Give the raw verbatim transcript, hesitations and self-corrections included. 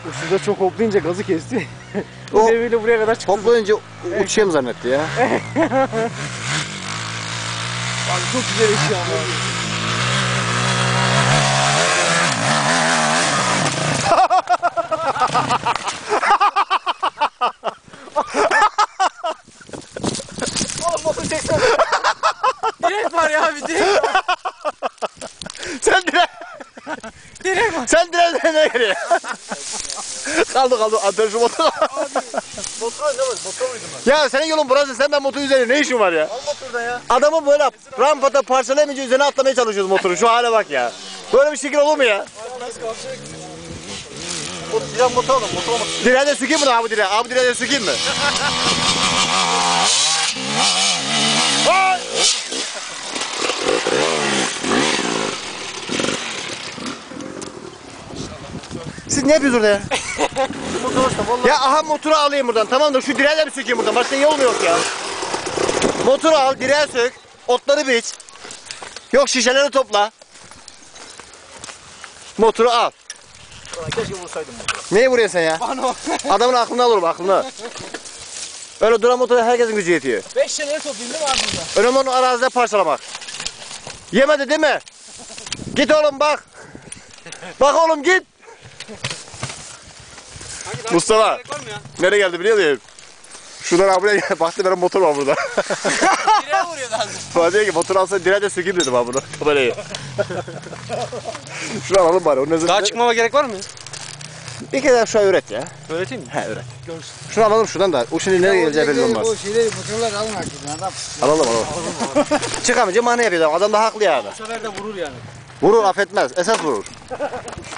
Şurada çok hoplayınca gazı kesti. O Bu devirle buraya kadar çıktı. hoplayınca uçayım zannetti ya. Abi çok güzel eşya ama. Oğlum motor çeksene. Direkt var ya abi, direkt var. Sen direkt. Direkt var. Sen direkt nereye geliyor? kaldı kaldı. Atar şu motoru. Motor ne var? Motor muydum ben? Ya senin yolun burası. Sen ben motor üzerine ne işin var ya? Al motorda ya. Adamı böyle rampada parçalayamayınca üzerine atlamaya çalışıyoruz motoru. Şu hale bak ya. Böyle bir şekil olur mu ya? Nasıl kalkacak? O diren motor alın, motor alın. Direğe de sökeyim mi abi direğe? Abi direğe de sökeyim mi? Ay! Siz ne yapıyorsunuz orada ya? Ya aha motoru alayım buradan, tamam da şu direğe de bir sökeyim buradan. Başka yol mu yok ya? Motoru al, direğe sök, otları biç. Yok şişeleri topla. Motoru al. Keşke vursaydım motoru. Neye vuruyorsun sen ya? Bana Adamın aklını alırım, aklını. Öyle duran motora herkesin gücü yetiyor. beş şeyleri toplayayım değil mi abi burada? Önemli onu arazide parçalamak. Yemedi değil mi? Git oğlum bak. Bak oğlum git. Mustafa. Nereye geldi biliyor musun? Şuradan abiye gel. Baktı benim motor var burada. Direğe vuruyor lazım. Bana diyor ki motor alsa direğe de sökeyim dedim abi bunu. Kamerayı. Şunu alalım bari. Onun Daha çıkmama gerek var mı? Bir kere şu an öğret ya. Öğreteyim mi? He öğret. Görsün. Şunu alalım şuradan da. O şimdi nereye geleceği belli olmaz. O şeyleri motorlar alın artık adam. Alalım alalım. Çıkamayınca mani yapıyor. Adam da haklı yani. Bu sefer de vurur yani. Vurur affetmez. Esas vurur.